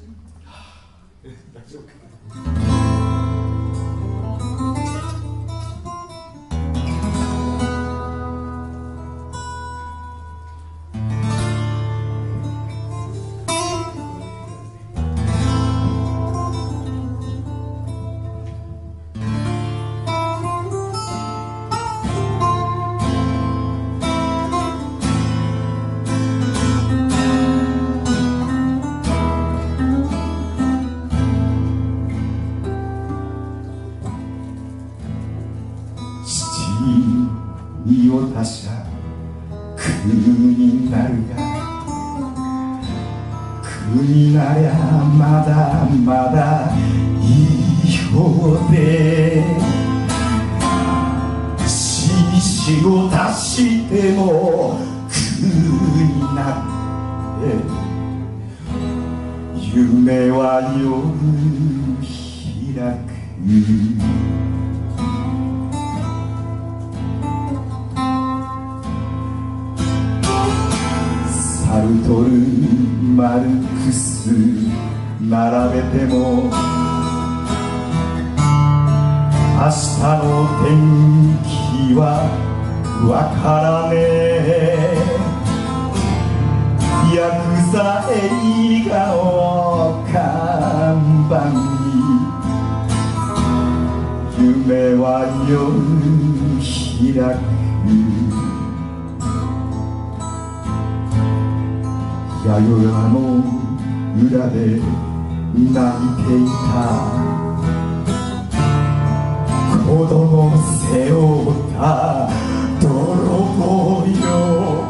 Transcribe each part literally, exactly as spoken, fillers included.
大丈夫か。 身を他者国になるが国なりゃまだまだいい方で印を足しても国なんて夢は夜開くサルトルマルクス並べても明日の天気はわからねえヤクザ映画の看板に夢は夜開く八百屋の裏で泣いていた子供背負った泥棒よ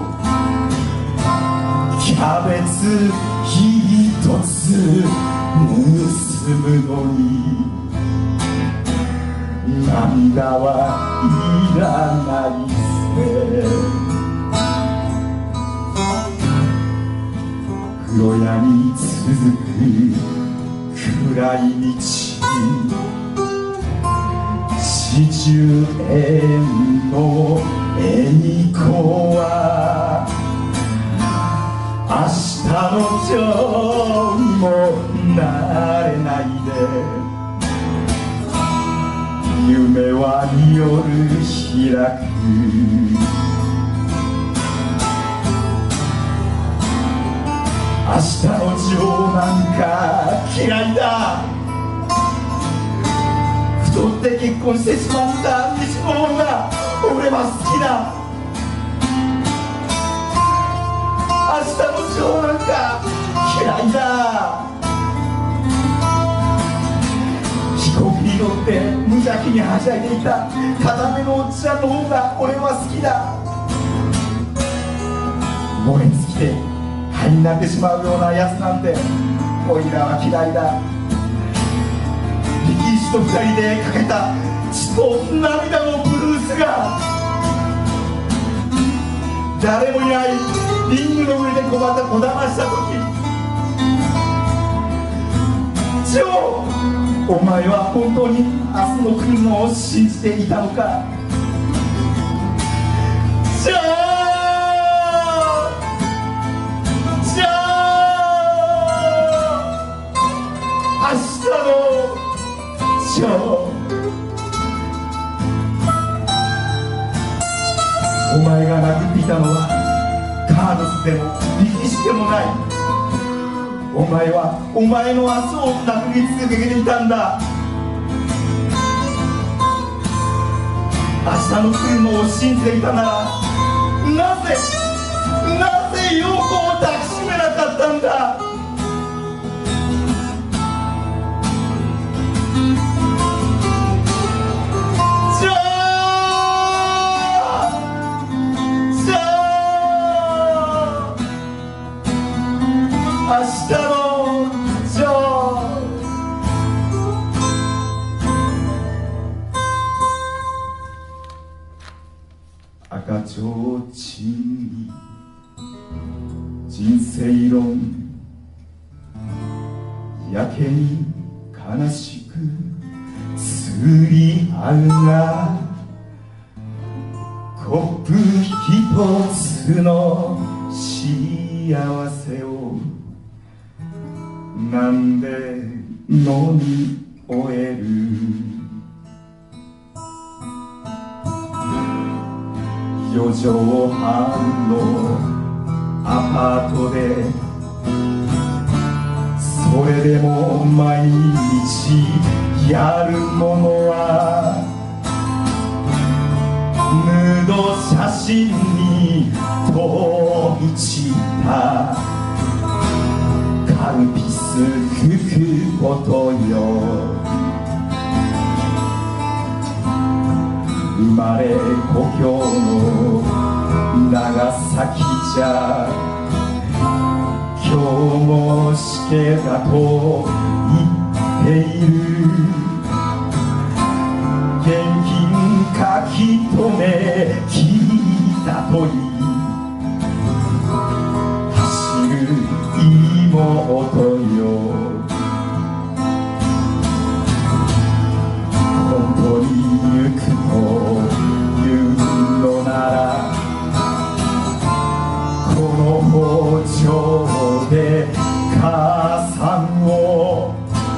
キャベツ一つ盗むのに涙はいらないぜ黒闇続く暗い道四十円の恵子は明日のジョーにもなれないで夢は夜開く明日のジョーなんか嫌いだ太って結婚してしまった西本が俺は好きだ明日のジョーなんか嫌いだ飛行機に乗って無邪気にはしゃいでいた片目のおっちゃんの方が俺は好きだ燃え尽きて灰になってしまうようなやつなんておいらは嫌いだ力士と二人でかけた血と涙のブルースが誰もいないリングの上でこまたこだました時ジョーお前は本当に明日の来るのを信じていたのかジョー明日のジョーお前が殴っていたのはカーロスでも力士でもないお前はお前の明日を殴り続けていたんだ明日の来るのを信じていたならなぜなぜ陽子を抱きしめなかったんだ明日のジョー赤ちょうちんに人生論やけに悲しく釣り合うがコップ一つの幸せをなんで飲み終える四畳半のアパートでそれでも毎日やるものはヌード写真に飛び散ったカルピス吹くことよ生まれ故郷の長崎じゃ今日も死刑だと言っている現金書き留め聞いたといい走る妹よ本当に行くというのならこの包丁で母さんを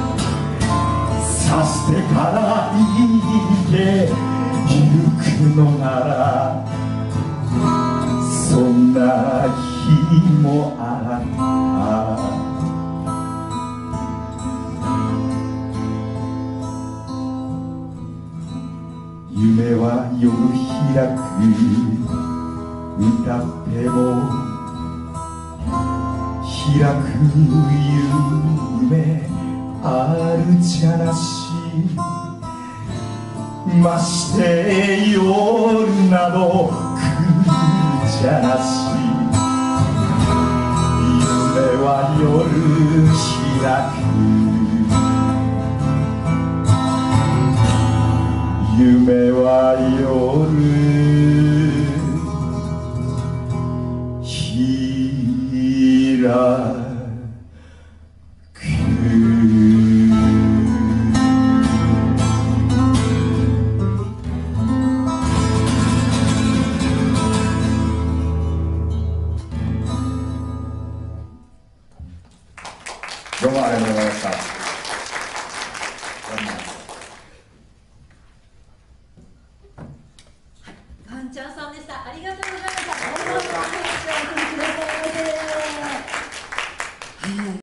刺してから生きてゆくのならそんな日もあった夢は夜開く歌っても開く夢あるじゃなしまして夜など来るじゃなし夢は夜開く夢は夜開く